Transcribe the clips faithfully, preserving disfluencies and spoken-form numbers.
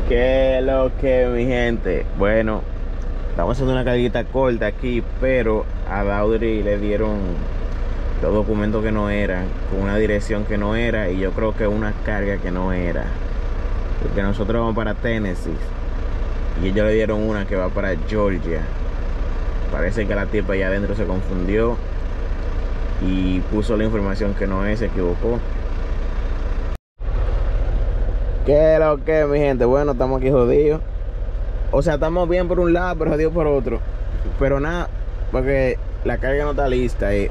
¿Qué es lo que, mi gente? Bueno, estamos haciendo una carguita corta aquí, pero a Daudri le dieron los documentos que no eran, con una dirección que no era, y yo creo que una carga que no era, porque nosotros vamos para Tennessee y ellos le dieron una que va para Georgia. Parece que la tipa allá adentro se confundió y puso la información que no es, se equivocó. ¿Qué es lo que, mi gente? Bueno, estamos aquí jodidos. O sea, estamos bien por un lado, pero jodidos por otro. Pero nada, porque la carga no está lista. Y...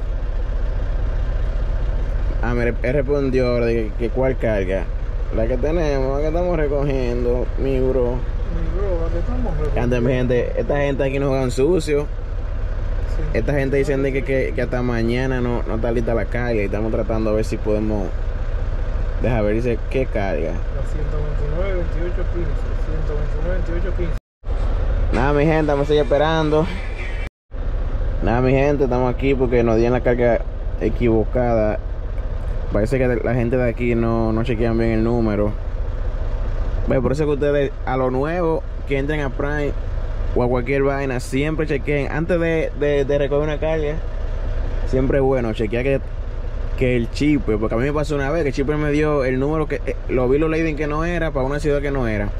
Ah, mire, él respondió ahora de que, que cuál carga. La que tenemos, la que estamos recogiendo, mi bro. Mi bro, la que estamos recogiendo. Antes, mi gente, esta gente aquí no juegan sucio. Sí. Esta gente dicen de que, que, que hasta mañana no, no está lista la carga. Y estamos tratando a ver si podemos... Deja ver, dice, ¿qué carga? La ciento veintinueve, veintiocho, quince. ciento veintinueve, veintiocho, quince. Nada, mi gente, me estoy esperando. Nada, mi gente, estamos aquí porque nos dieron la carga equivocada. Parece que la gente de aquí no, no chequean bien el número. Bueno, por eso que ustedes, a lo nuevo que entren a Prime o a cualquier vaina, siempre chequeen. Antes de, de, de recoger una carga, siempre es bueno chequear que... que el chip, porque a mí me pasó una vez que el chip me dio el número que eh, lo vi, lo leí que no era para una ciudad que no era,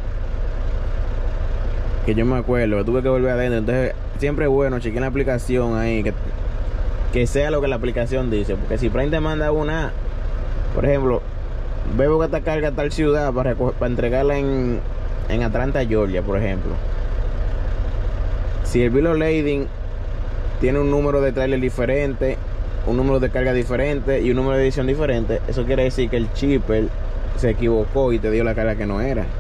que yo me acuerdo, tuve que volver adentro. Entonces siempre es bueno chequear la aplicación ahí, que, que sea lo que la aplicación dice, porque si Prime te manda una, por ejemplo, veo que esta carga a tal ciudad para, para entregarla en, en Atlanta, Georgia, por ejemplo, si el bill of lading tiene un número de trailer diferente, un número de carga diferente y un número de edición diferente, eso quiere decir que el shipper se equivocó y te dio la carga que no era.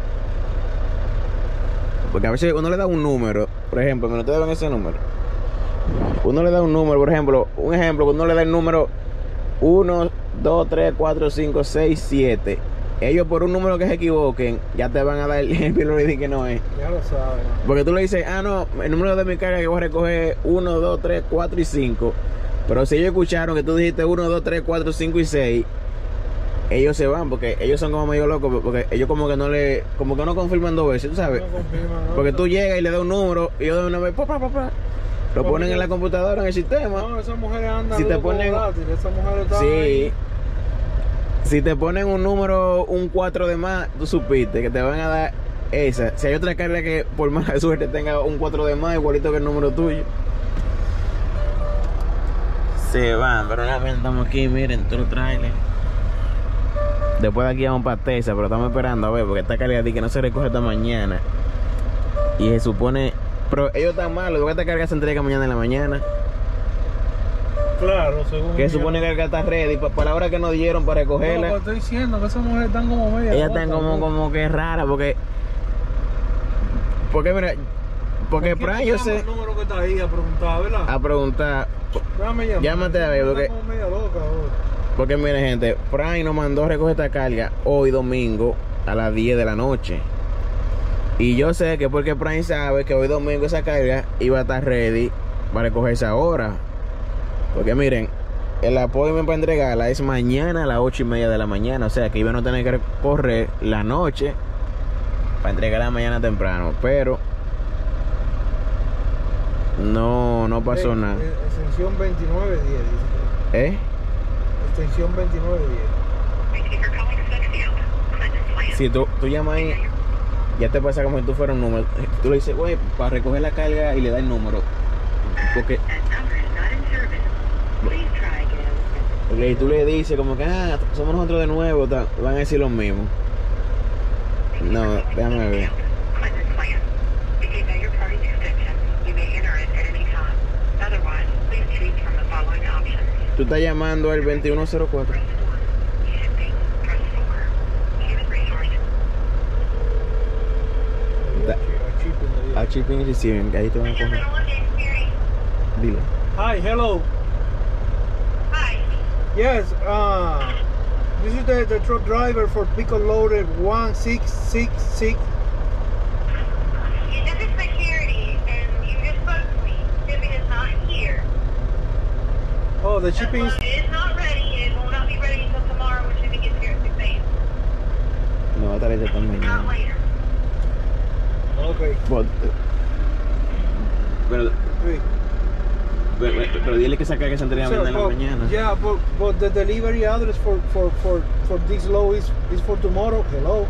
Porque a veces uno le da un número, por ejemplo, no te dan ese número, uno le da un número, por ejemplo, un ejemplo, uno le da el número uno, dos, tres, cuatro, cinco, seis, siete. Ellos por un número que se equivoquen ya te van a dar el bill que no es. Ya lo saben. Porque tú le dices, ah no, el número de mi carga que voy a recoger uno, dos, tres, cuatro y cinco. Pero si ellos escucharon que tú dijiste uno, dos, tres, cuatro, cinco y seis, ellos se van, porque ellos son como medio locos, porque ellos como que no le, como que no confirman dos veces, ¿tú sabes? No confirman, no, porque no. tú llegas y le das un número y ellos de una vez, pa, pa, pa, pa, lo ponen en la computadora, en el sistema. No, esas mujeres andan si te ponen, volátil, esas mujeres están sí, ahí. Si te ponen un número, un cuatro de más, tú supiste que te van a dar esa. Si hay otra carga que por más suerte tenga un cuatro de más, igualito que el número tuyo, se van. Pero realmente estamos aquí, miren, todo el trailer. Después de aquí vamos para Tesa, pero estamos esperando a ver, porque esta carga de que no se recoge esta mañana. Y se supone, pero ellos están malos, porque esta carga se entrega mañana en la mañana. Claro, según que supone que la carga está ready, para pa la hora que nos dieron para recogerla. No, estoy diciendo que esas mujeres están como media. Ellas están como, como que raras, porque, porque mira, porque ¿Por Prime yo sé. El número que está ahí a preguntar, ¿verdad? A preguntar. Llámate, llámate a ver, porque, loca, porque mire gente, Prime nos mandó a recoger esta carga hoy domingo a las diez de la noche. Y yo sé que porque Prime sabe que hoy domingo esa carga iba a estar ready para recogerse ahora. Porque miren, el apoyo para entregarla es mañana a las ocho y media de la mañana. O sea que iban a tener que correr la noche para entregarla mañana temprano. Pero no, no pasó eh, nada. Eh, extensión veintinueve diez. ¿Eh? Extensión veintinueve diez. Si tú, tú llamas ahí, ya te pasa como si tú fueras un número. Tú le dices, güey, para recoger la carga y le das el número. Porque... Okay, y tú le dices como que, ah, somos nosotros de nuevo, ta, van a decir lo mismo. No, déjame ver. Tú estás llamando al veintiuno cero cuatro. A shipping y receiving, que ahí te van a coger. Dile. Hi, hello. Yes, uh, this is the, the truck driver for Pico Loader one six six six. This is security, and you just spoke to me. Shipping is not here. Oh, the shipping is... It is not ready. It will not be ready until tomorrow when shipping gets here at six A M No va a estar ahí esta mañana. Not later. Okay. But, pero, Sí. pero, pero dile que esa carga se entrega So, mañana en la but- mañana. Yeah, but, but the delivery address for, for, for, for this load is, is for tomorrow. Hello.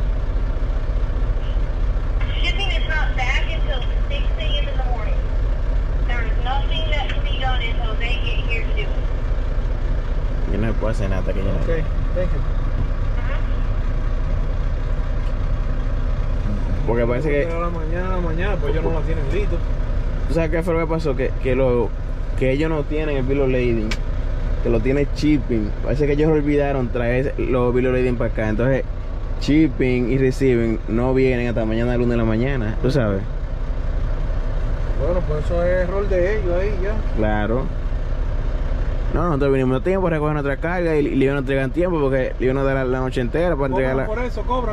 Shipping is not back until six a m in the morning. There is nothing that can be done until they get here to do it. Yo no puedo hacer nada hasta que yo no. Okay, thank you. Porque parece que. A la mañana, a la mañana, pues ellos no la tienen listo. ¿Tú sabes qué fue lo que pasó? Que, que, lo, que ellos no tienen el bill of lading, que lo tiene shipping. Parece que ellos olvidaron traer los bill of lading para acá. Entonces, shipping y receiving no vienen hasta mañana lunes de la mañana. ¿Tú sabes? Bueno, pues eso es error de ellos ahí ya. Claro. No, nosotros vinimos a tiempo a recoger nuestra carga y, y le iban a entregar en tiempo porque le iban a dar la, la noche entera para Cobran entregarla. por eso, cobran.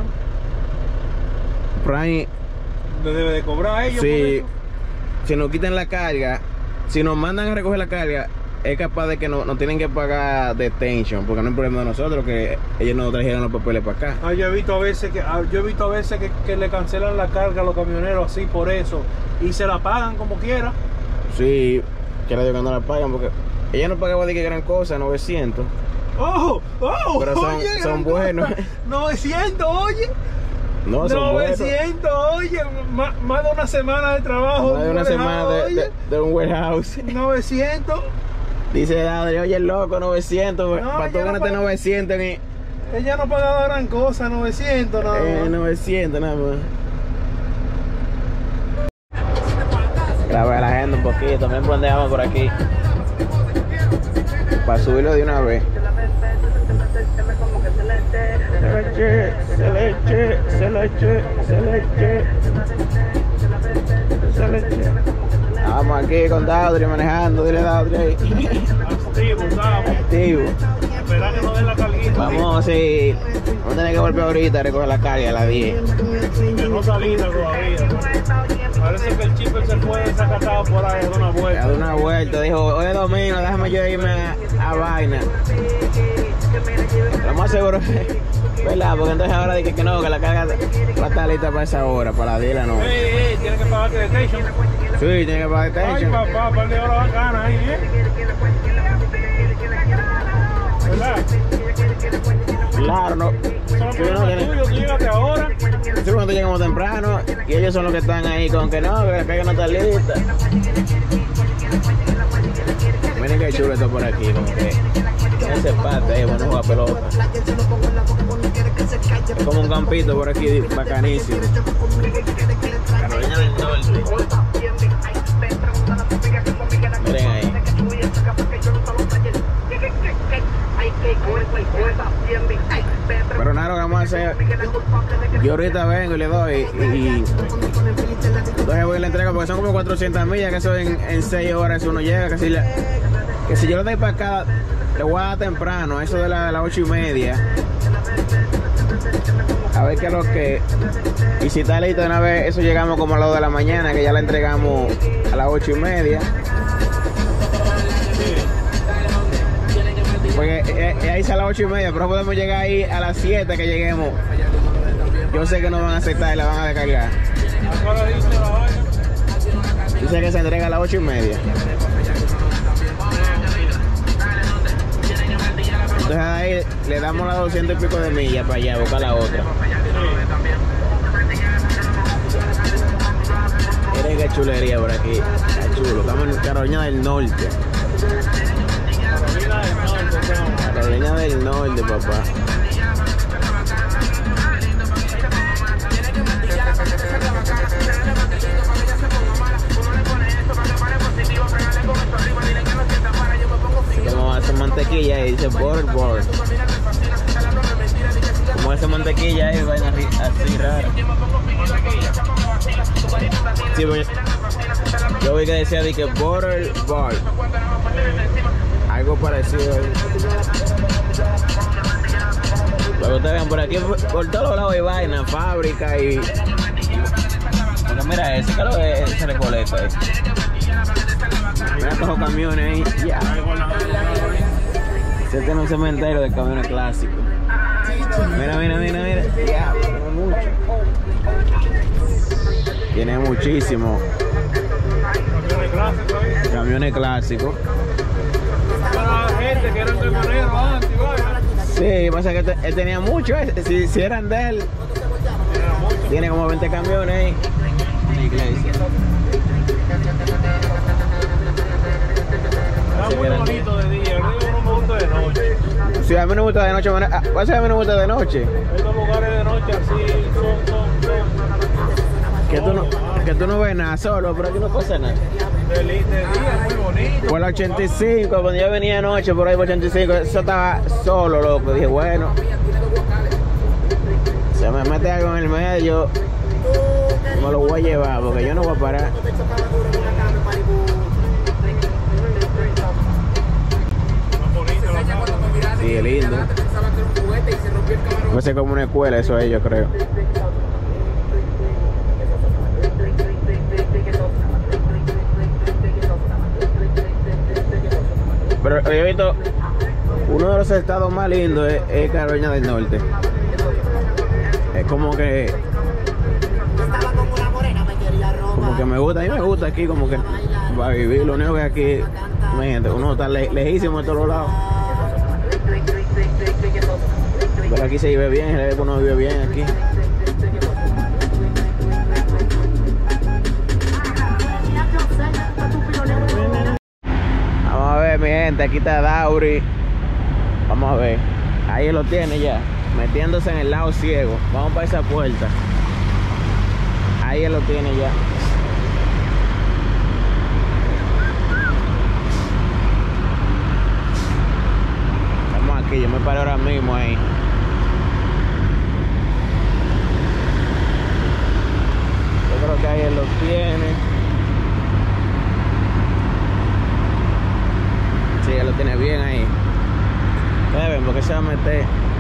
Prime, Le debe de cobrar a ellos sí, por eso. si nos quitan la carga, si nos mandan a recoger la carga, es capaz de que no, no tienen que pagar detention, porque no es problema de nosotros que ellos no trajeron los papeles para acá. Ah, yo he visto a veces que ah, yo he visto a veces que, que le cancelan la carga a los camioneros así por eso y se la pagan como quiera. Sí, que la que no la pagan porque ella no pagaba de que gran cosa, novecientos. ¡Oh! ¡Oh! Pero son- oye, son gran buenos. cosa. novecientos, oye. No, son buenos. novecientos, oye. Más, más de una semana de trabajo. Más de una semana de, oye. de- de un warehouse. novecientos. Dice Dadri, oye el loco, novecientos, No, para tú ya no ganarte paga- novecientos en Ella no pagaba gran cosa, novecientos nada eh, más. novecientos nada más. Graba la agenda un poquito, también ponemos por aquí. Para subirlo de una vez. Se le eche, se le eche, se le eche, se le eche, se le eche. Vamos aquí con Daudri manejando, dile Daudri ahí. Activo, ¿sabes? Activo. Esperar que no den la carguita. Vamos, sí. Vamos a tener que volver ahorita a recoger la carga a las diez. Que no salida todavía. Parece que el chipper se fue desacatado por ahí, de una Le vuelta. da una vuelta, dijo, hoy es domingo, déjame yo irme a, a vaina. Lo más seguro es, ¿verdad? Porque entonces ahora dije que no, que la carga va a estar lista para esa hora, para las diez de la noche. Ey, ey, tiene que pagar detention. Sí, tiene que pagar Ay, detention. papá, par de horas bacana ahí, ¿eh? ¿Verdad? Claro, no. Eso no Sí, es no, problema tiene- tuyo, tú llegaste ahora. Sí, cuando llegamos temprano y ellos son los que están ahí con que no, que la carga no está lista. Miren qué chulo está por aquí, como que ese pate ahí, bueno, juega pelota. Es como un campito por aquí, bacanísimo. Carolina del Norte. Miren ahí. Pero nada, lo que vamos a hacer, yo ahorita vengo y le doy y, y entonces voy y le entrego porque son como cuatrocientas millas, que eso en, en seis horas uno llega, que si, le- que si yo lo doy para acá, le voy a dar temprano, eso de la- de las ocho y media, a ver qué es lo que, y si está listo de una vez, eso llegamos como a las dos de la mañana, que ya la entregamos a las ocho y media. Porque eh, eh, ahí es a las ocho y media, pero podemos llegar ahí a las siete que lleguemos. Yo sé que no van a aceptar y la van a descargar. Ahora dice la vaina. Dice que se entrega a las ocho y media. Entonces ahí le damos las doscientos y pico de millas para allá, buscar la otra. Miren qué chulería por aquí. Está chulo. Estamos en Carolina del Norte. Carolina del Norte, chamo. Carolina del Norte, papá. Como hace mantequilla y dice butter board. Como hace mantequilla y vaina así, así rara. Sí, pues, yo vi que decía de que butter board. Algo parecido ahí. Para que ustedes vean por aquí, por todos lados hay vaina, fábrica y... Porque mira ese, claro, ese recoleto ahí. Mira estos camiones ahí, ya. Se tiene un cementerio de camiones clásicos. Mira, mira, mira, mira. Ya, pero mucho. Tiene muchísimo. Camiones clásicos ahí. Camiones clásicos. Para gente que eran camioneros antes, vaya. Sí, pasa que te- él tenía mucho. eh. Si, si eran de él, Era mucho. tiene como veinte camiones ahí. En la iglesia. Era Así muy que eran- bonito de día, no me gusta de noche. Sí, a mí no me gusta de noche. bueno, ah, pasa que a mí no me gusta de noche. Estos lugares de noche así son, son, son. Que tú no, que tú no ves nada solo, pero aquí no pasa nada. De, li- de día muy bonito. Por el ochenta y cinco, cuando yo venía anoche por ahí por ochenta y cinco, eso estaba solo, loco. Dije, bueno, se me mete algo en el medio, me lo voy a llevar porque yo no voy a parar. Más bonito la casa. Sí, es lindo. No sé como una escuela eso ahí, yo creo. Pero yo he visto uno de los estados más lindos es, es Carolina del Norte. Es como que como que me gusta, a mí me gusta aquí como que va a vivir. Lo único que aquí, imagínate, uno está le, lejísimo de todos lados. Pero aquí se vive bien, se ve que uno vive bien aquí. Vamos a ver, mi gente, aquí está Dauri. Vamos a ver. Ahí lo tiene ya, metiéndose en el lado ciego. Vamos para esa puerta. Ahí él lo tiene ya. Estamos aquí, yo me paro ahora mismo ahí. Yo creo que ahí él lo tiene. Sí, él lo tiene bien ahí. Ustedes ven, porque se va a meter.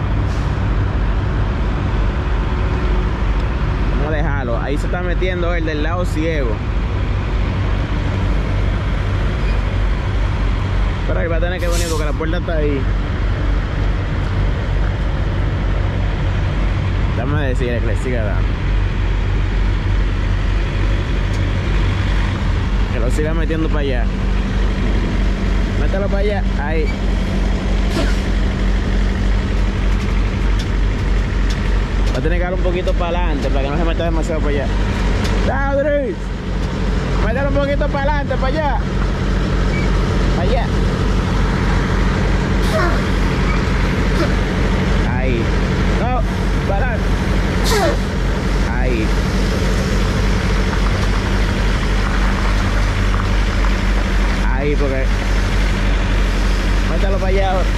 Vamos a dejarlo. Ahí se está metiendo él del lado ciego. Pero ahí va a tener que venir porque la puerta está ahí. Déjame decirle que le siga dando. Que lo siga metiendo para allá. Mételo para allá. Ahí. Va a tener que dar un poquito para adelante para que no se meta demasiado para allá. ¡Daudris! Mételo un poquito para adelante, para allá. Para allá. Ahí. No, para adelante. Ahí. Ahí, porque... Mételo para allá ahora.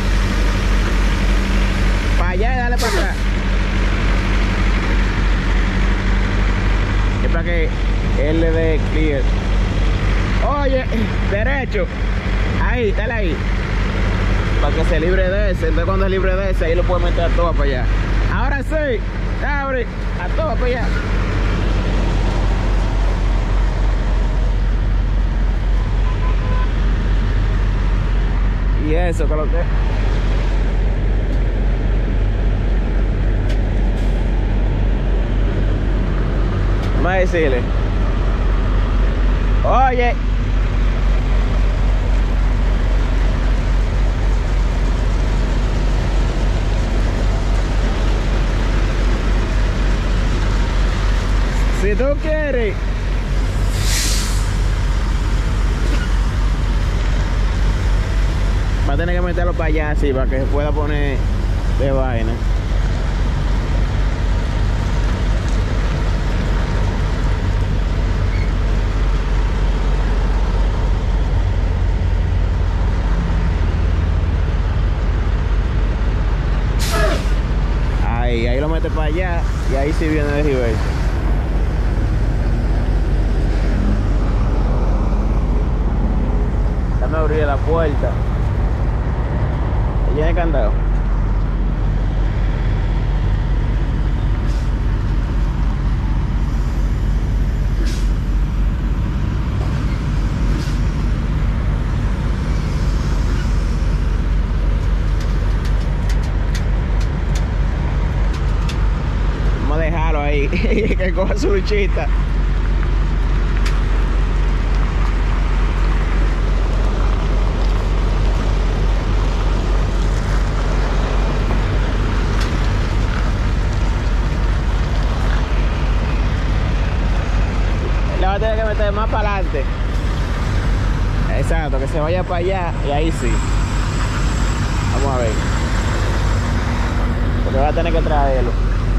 Para allá y dale para atrás. Es para que él le dé clear. Oye, derecho. Ahí, dale ahí. Para que se libre de ese. Entonces cuando es libre de ese, ahí lo puede meter a todo para allá. Ahora sí. Abre. A todo para allá. Y eso, que lo que... Vamos a decirle. Oye. Si tú quieres. Va a tener que meterlo para allá así, para que se pueda poner de vaina. Ahí, ahí lo mete para allá y ahí sí viene de reversa. Déjame abrir la puerta. ¿Tiene candado? Vamos a dejarlo ahí, que coja su luchita. a tener que meter más para adelante. Exacto, que se vaya para allá y ahí sí. Vamos a ver. Porque va a tener que traerlo.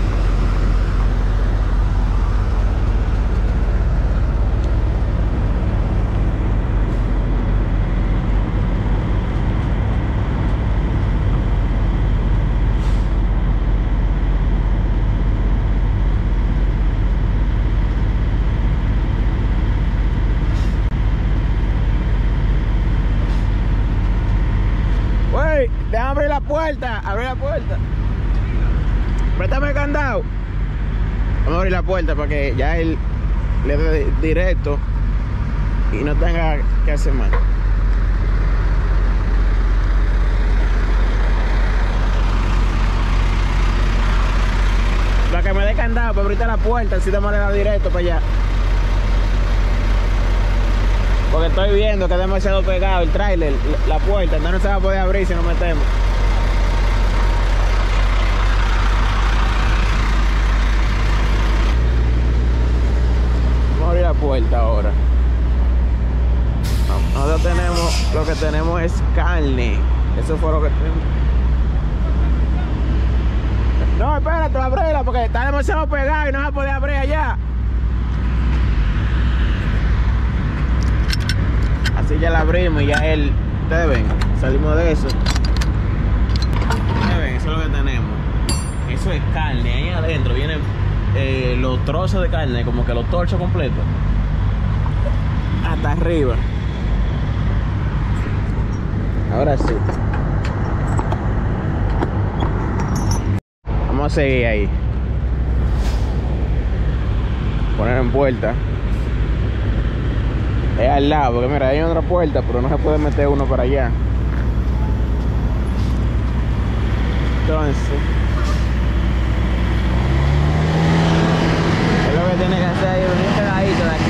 Déjame abrir la puerta, abrir la puerta. Préstame el candado. Vamos a abrir la puerta para que ya él le dé directo y no tenga que hacer más. Para que me dé candado, para abrirte la puerta, así de manera directo para allá. Porque estoy viendo que es demasiado pegado el tráiler, la puerta, entonces no se va a poder abrir si nos metemos. Vamos a abrir la puerta ahora. Nosotros tenemos, lo que tenemos es carne. Eso fue lo que tenemos. No, espérate, abrila porque está demasiado pegado y no se va a poder abrir allá. Así ya la abrimos y ya él, ustedes ven, salimos de eso. Ustedes ven, eso es lo que tenemos. Eso es carne, ahí adentro vienen eh, los trozos de carne, como que los torchos completos. Hasta arriba. Ahora sí. Vamos a seguir ahí. Poner en puerta. Es al lado, porque mira, hay otra puerta, pero no se puede meter uno para allá. Entonces, es lo que tiene que hacer ahí, venir pegadito de aquí.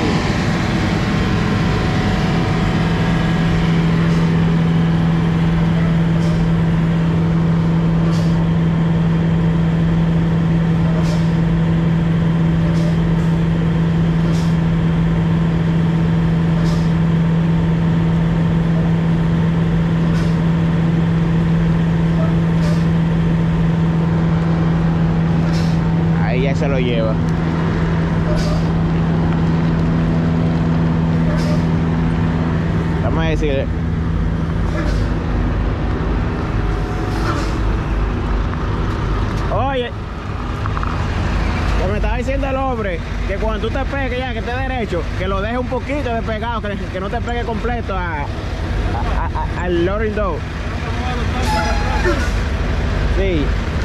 Se lo lleva. Vamos a decirle. Oye, que me estaba diciendo el hombre que cuando tú te pegues ya, que esté derecho, que lo deje un poquito despegado, que, que no te pegue completo a, a, a, a, al loading door. Sí.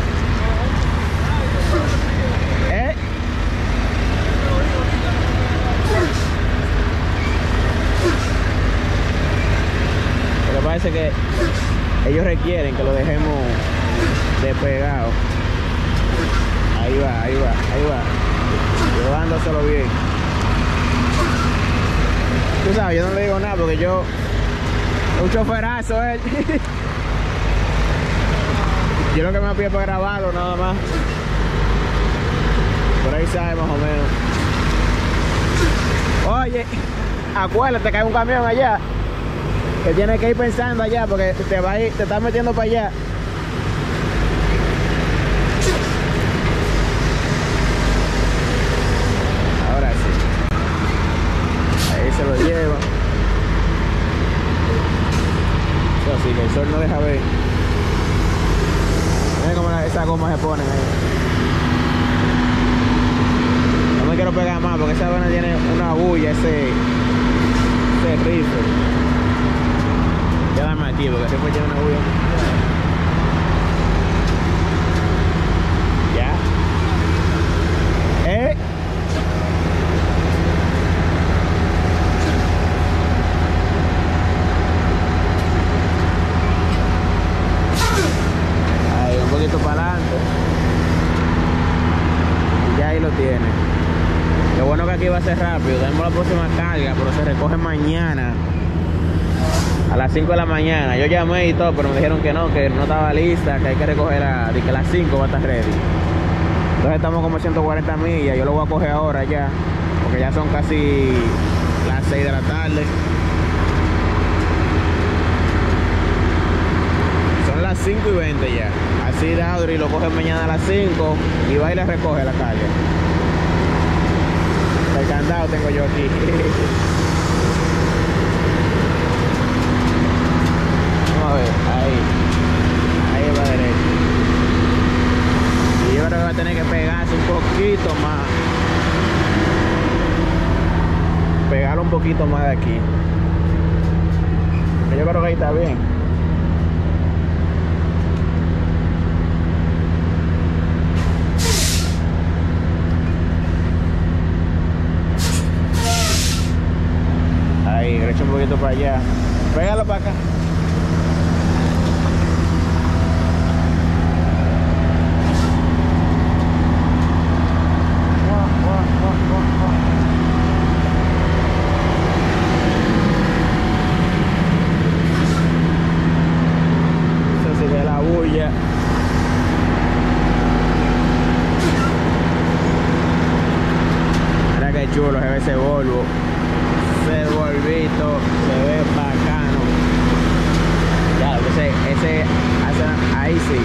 Parece que ellos requieren que lo dejemos despegado. Ahí va, ahí va, ahí va. Llevándoselo bien. Tú sabes, yo no le digo nada porque yo... un choferazo él. Yo lo que me pide para grabarlo nada más. Por ahí sabe más o menos. Oye, acuérdate que hay un camión allá. Que tienes que ir pensando allá porque te va a ir, te estás metiendo para allá. Ahora sí. Ahí se lo lleva. Eso sí, que el sol no deja ver. Miren cómo esas gomas se ponen ahí. No me quiero pegar más porque esa vaina tiene una bulla, ese, ese rifle. Quédame aquí porque después lleva una bulla. Ya. ¿Eh? Ahí, un poquito para adelante. Y ya ahí lo tiene. Lo bueno que aquí va a ser rápido. Tenemos la próxima carga, pero se recoge mañana. A las cinco de la mañana. Yo llamé y todo, pero me dijeron que no, que no estaba lista, que hay que recogerla, de que a las cinco va a estar ready. Entonces estamos como ciento cuarenta millas, yo lo voy a coger ahora ya, porque ya son casi las seis de la tarde. Son las cinco y veinte ya. Así Audrey lo coge mañana a las cinco y va y le recoge a la calle. El candado tengo yo aquí. Vamos a ver, ahí. Ahí va derecho. Y yo creo que va a tener que pegarse un poquito más. Pegarlo un poquito más de aquí. Yo creo que ahí está bien. Ahí, le echo un poquito para allá. Pégalo para acá. Chulo, se ve ese Volvo, ese Volvito, se ve bacano. Ya, ese, ese, ese ahí sí.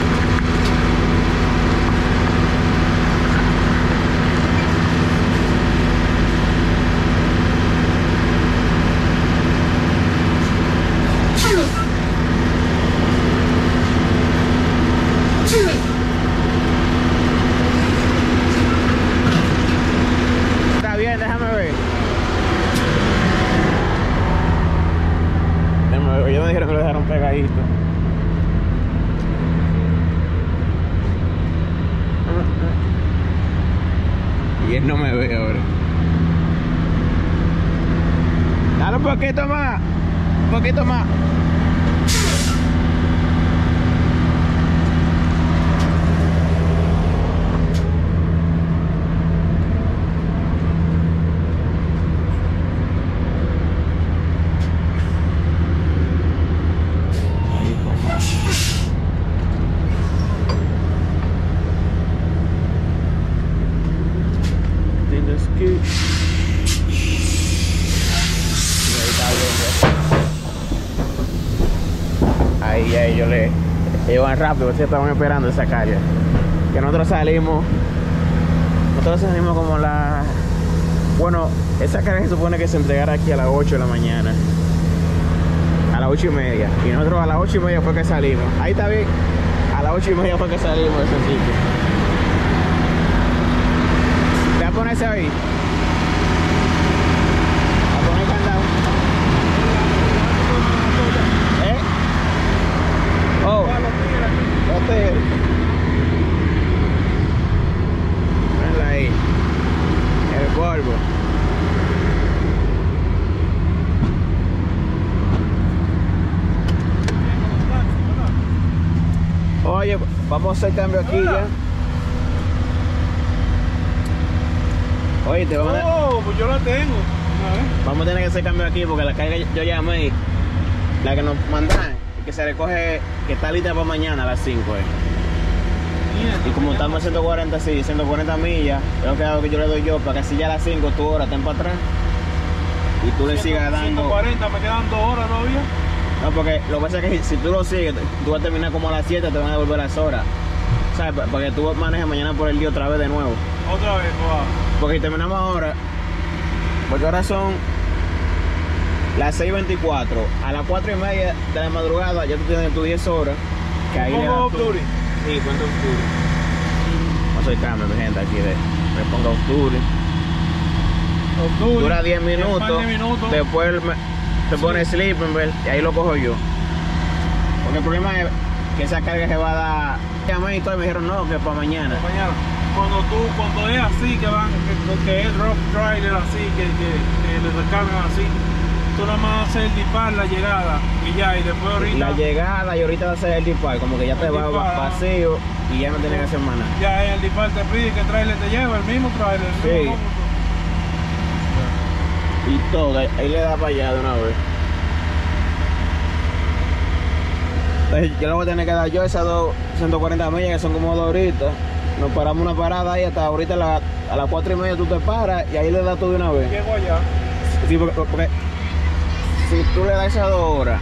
Ellos me dijeron que lo dejaron pegadito. Y él no me ve ahora. Dale un poquito más. Un poquito más. Ahí, ahí, ellos le ellos van rápido, si estaban esperando esa calle. Que nosotros salimos, nosotros salimos como la, bueno, esa calle se supone que se entregara aquí a las ocho de la mañana, a las ocho y media, y nosotros a las ocho y media fue que salimos. Ahí está bien, a las ocho y media fue que salimos de ese sitio. ¿Te vas a ponerse ahí? Oh, este. Mira ahí. El Volvo. Oye, vamos a hacer cambio aquí ya. Oye, te vamos a... Oh, pues yo la tengo. Vamos a tener que hacer cambio aquí porque la carga yo llamé, la que nos mandan, que se recoge, que está lista para mañana a las cinco. Eh. Y como estamos a ciento cuarenta, sí, ciento cuarenta millas, creo que es algo que yo le doy yo para que así ya a las cinco tú horas estén para atrás y tú le sigas dando. ciento cuarenta, me quedan dos horas todavía. No, porque lo que pasa es que si tú lo sigues, tú vas a terminar como a las siete, te van a devolver las horas. ¿Sabes? Para que tú manejes mañana por el día otra vez de nuevo. Otra vez, wow. Porque si terminamos ahora, porque ahora son las seis veinticuatro, a las cuatro y media de la madrugada ya tú tienes tus diez horas. Que ahí le das off tú. duty? Sí, ¿cuánto off duty? Vamos a hacer cambio, mi gente, aquí de, me pongo off duty. Off duty. Dura diez diez minutos, minutos. después me, te pone Sí. sleeping bell y ahí lo cojo yo. Porque el problema es que esa carga se va a dar. Llamé y todo y me dijeron no, que para mañana. Mañana. Cuando tú, cuando es así que van, que, que es rough trailer así, que, que, que le recargan así, tú nada más haces el dispar, la llegada y ya, y después ahorita. La llegada y ahorita va a ser el dispar, como que ya te El va dispar, vacío y ya no tienes que hacer más nada. Ya en el dispar te pide que trailer te lleva, el mismo trailer. El Sí. mismo cómputo. Y todo, ahí, ahí le da para allá de una vez. Entonces yo le voy a tener que dar yo esas dos ciento cuarenta millas que son como dos horitas. nos paramos una parada ahí hasta ahorita a, la, a las cuatro y media tú te paras y ahí le das tú de una vez. Llego allá. Sí, porque, porque si tú le das esas dos horas,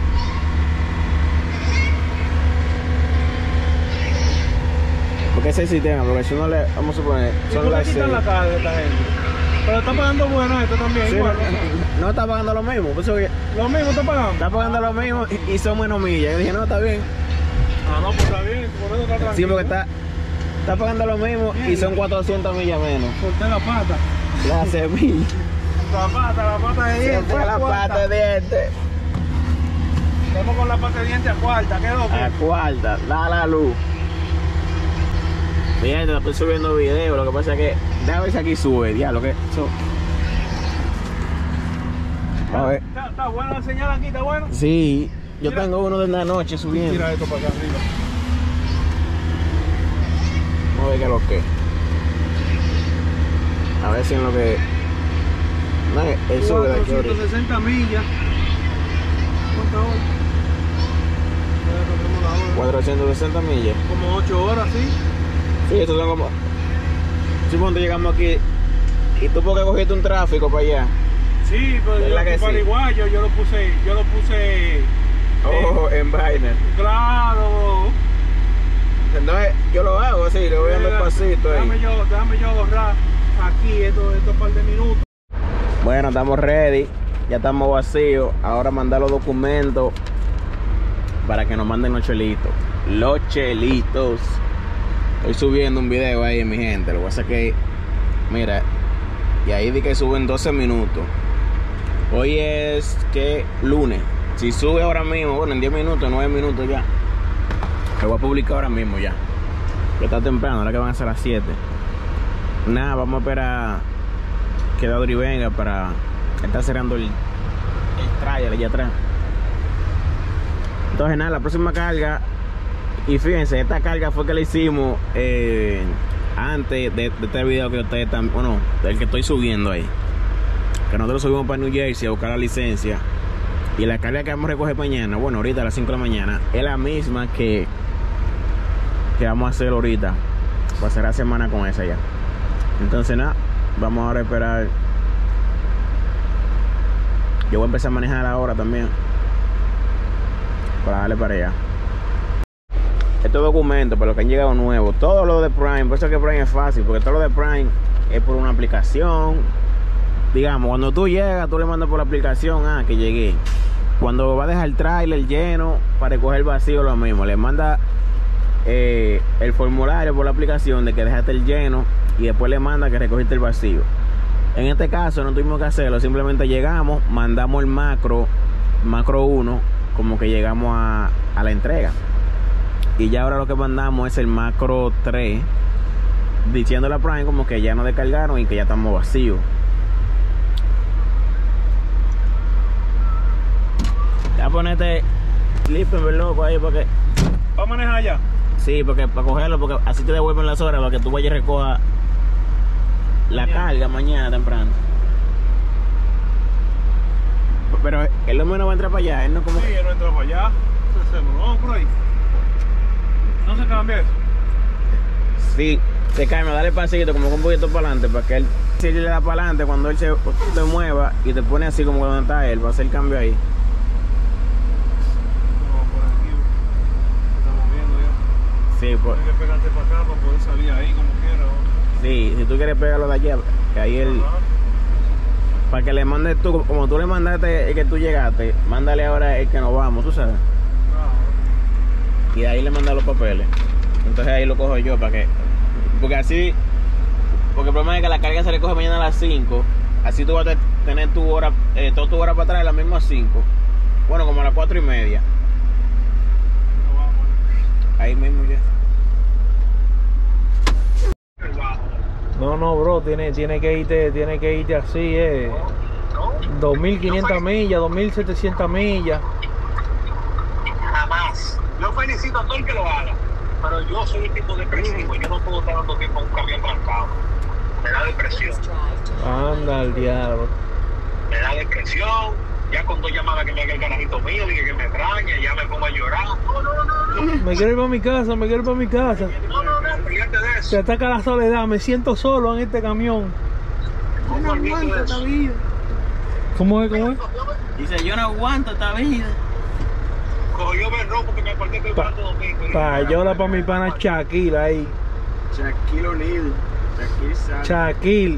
porque ese sistema, porque si uno le, vamos a suponer, son las seis. La cara de esta gente. Pero está pagando bueno esto también. Sí, igual, no, no está pagando lo mismo, por eso que lo mismo está pagando. está pagando lo mismo y, y son menos millas. Yo dije, no, está bien. Ah, no, pues está bien, por eso está tranquilo. Sí, porque está, está pagando lo mismo y son cuatrocientas millas menos. Solté la pata. La semilla. La pata, la pata de diente. Solté la pata de diente. Estamos con la pata de diente a cuarta, ¿qué loco? A cuarta, da la luz. Miren, estoy subiendo video, lo que pasa es que déjame ver si aquí sube, diablo, que eso. A ver. ¿Está, está buena la señal aquí? ¿Está bueno? Sí, yo Mira. tengo uno de la noche subiendo. Tira esto para acá arriba. Vamos a ver qué es lo que. A ver si en lo que. No, él sube de aquí ahorita. cuatrocientas sesenta millas. ¿Cuántas horas? cuatrocientas sesenta millas. Como ocho horas, ¿sí? Sí, estos son como. Si cuando llegamos aquí. ¿Y tú por qué cogiste un tráfico para allá? Sí, pero yo ¿Verdad que para sí? Iguayo, yo lo puse, yo lo puse. Oh, en vaina. Claro. Entonces yo lo hago así, le voy dando el pasito ahí. Déjame yo, déjame yo ahorrar aquí estos estos par de minutos. Bueno, estamos ready, ya estamos vacíos. Ahora mandar los documentos para que nos manden los chelitos. Los chelitos. Estoy subiendo un video ahí, mi gente. Lo que pasa es que, mira, y ahí di que suben doce minutos. Hoy es que lunes. Si sube ahora mismo, bueno, en diez minutos, nueve minutos ya. Lo voy a publicar ahora mismo ya. Que está temprano, ahora que van a ser las siete. Nada, vamos a esperar que Dadri venga para estar cerrando el, el trailer allá atrás. Entonces nada, la próxima carga. Y fíjense, esta carga fue que la hicimos eh, antes de, de este video que ustedes están, bueno, del que estoy subiendo ahí. Que nosotros subimos para New Jersey a buscar la licencia. Y la carga que vamos a recoger mañana, bueno, ahorita a las cinco de la mañana, es la misma que, que vamos a hacer ahorita. Para cerrar semana con esa ya. Entonces nada, vamos ahora a esperar. Yo voy a empezar a manejar ahora también. Para darle para allá. Estos documentos, para los que han llegado nuevos, todo lo de Prime, por eso es que Prime es fácil, porque todo lo de Prime es por una aplicación. Digamos, cuando tú llegas, tú le mandas por la aplicación, ah, que llegué. Cuando va a dejar el trailer lleno para recoger el vacío, lo mismo, le manda eh, el formulario por la aplicación de que dejaste el lleno y después le manda que recogiste el vacío. En este caso no tuvimos que hacerlo, simplemente llegamos, mandamos el macro, macro uno, como que llegamos a, a la entrega. Y ya ahora lo que mandamos es el macro tres, diciéndole a Prime como que ya nos descargaron y que ya estamos vacíos. Ya ponete Lippenberg loco ahí porque... ¿Va a manejar allá? Sí, porque para cogerlo, porque así te devuelven las horas para que tú vayas y recojas la mañana. Carga mañana temprano. Pero él no menos va a entrar para allá, él no como... Sí, él no entra para allá. Vamos por ahí. ¿No se cambia eso? Sí, se calma, dale pasito como que un poquito para adelante para que él, si él le da para adelante, cuando él se te mueva y te pone así como donde está él, va a hacer el cambio ahí. Vamos por aquí, estamos viendo ya. Sí, pues. Hay que pegarte para acá para poder salir ahí como quiera. ¿O? Sí, si tú quieres pegarlo de allá, que ahí él... Ajá. Para que le mandes tú, como tú le mandaste el que tú llegaste, mándale ahora el que nos vamos, tú sabes. Y de ahí le manda los papeles. Entonces ahí lo cojo yo para que... Porque así... Porque el problema es que la carga se recoge mañana a las cinco. Así tú vas a tener tu hora, eh, toda tu hora para atrás a las mismas cinco. Bueno, como a las cuatro y media. Ahí mismo ya. No, no, bro, tiene, tiene que irte, tiene que irte así, eh. dos mil quinientas millas, dos mil setecientas millas. Jamás. Yo felicito a todo el que lo haga, pero yo soy el tipo depresivo. Yo no puedo estar dando tiempo a un camión trancado. Me da depresión. Anda al diablo. Me da depresión. Ya con dos llamadas que me haga el carajito mío y que me extraña, ya me pongo a llorar. No, no, no, no. Me quiero ir para mi casa, me quiero ir para mi casa. No, no, no, olvídate de eso. Se ataca la soledad, me siento solo en este camión. Yo no aguanto esta vida. ¿Cómo es? ¿Cómo es? Dice, yo no aguanto esta vida. Cogió me rompo porque me acordé que el Pa- Santo Domingo. Payola para mi pana Shaquille ahí. Shaquille O'Neal. Shaquille Sal. Shaquille.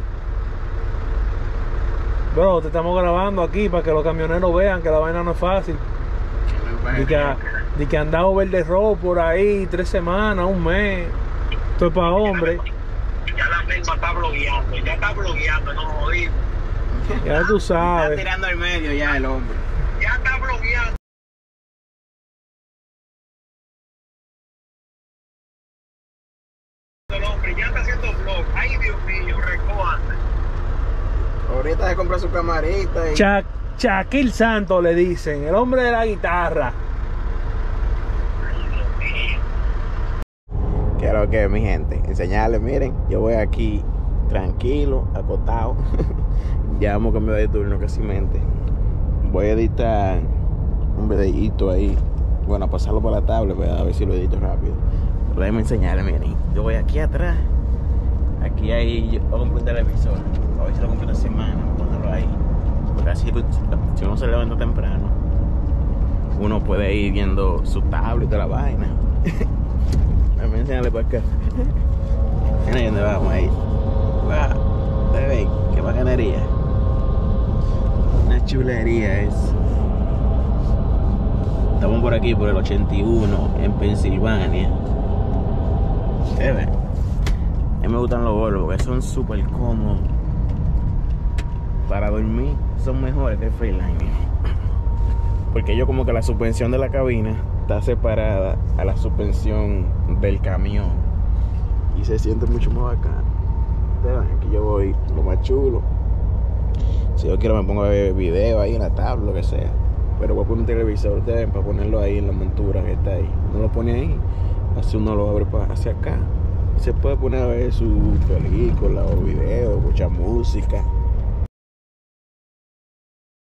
Bro, te estamos grabando aquí para que los camioneros vean que la vaina no es fácil. De que, de que andado verde rojo por ahí tres semanas, un mes. Esto es para hombres. Ya la misma está blogueando, ya está blogueando, no jodimos. Ya tú Está sabes. tirando al medio ya el hombre. Ya está blogueando. El hombre ya está haciendo vlog. Ay, Dios mío, recójate. Ahorita se compra su camarita y... Cha- Shaquille Santos le dicen, el hombre de la guitarra. Ay, Dios mío. ¿Qué es lo que es, mi gente? Enseñarles, miren, yo voy aquí tranquilo, acostado. Ya vamos a cambiar de turno casi mente. Voy a editar un videíto ahí. Bueno, a pasarlo por la tablet, voy a ver si lo edito rápido. Pero déjenme enseñarles, miren. Yo voy aquí atrás. Aquí hay, yo compré un televisor. A ver si lo compré esta semana, voy a ponerlo ahí. Porque así, si uno se levanta temprano, uno puede ir viendo su tablet y toda la vaina. Déjame enseñarle para acá. Mira dónde vamos ahí. Wow, bebé, qué bacanería. Una chulería es. Estamos por aquí por el ochenta y uno en Pensilvania. Ustedes ven. A mí me gustan los Volvo porque son súper cómodos. Para dormir son mejores que el Freeliner. Porque yo como que la suspensión de la cabina está separada a la suspensión del camión. Y se siente mucho más bacán. Ustedes ven, aquí yo voy lo más chulo. Si yo quiero me pongo a ver video ahí en la tabla, lo que sea. Pero voy a poner un televisor, ustedes ven, para ponerlo ahí en la montura que está ahí. Uno lo pone ahí, así uno lo abre para hacia acá. Y se puede poner a ver su película o video, escuchar música.